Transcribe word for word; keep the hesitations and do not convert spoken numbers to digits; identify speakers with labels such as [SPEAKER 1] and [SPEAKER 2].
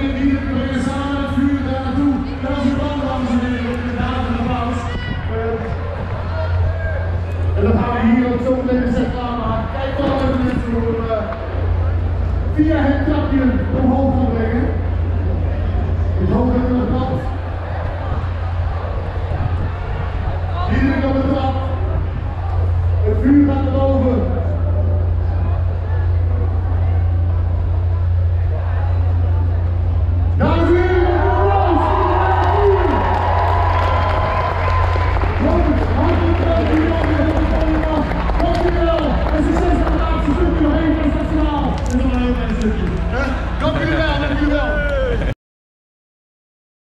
[SPEAKER 1] in hier, we brengen samen het vuur daar naartoe. Dat is uw plan, dames en heren, inderdaad een applaus. En dan gaan we hier ook zo meteen de set klaarmaken. Kijk wel even mensen voor via het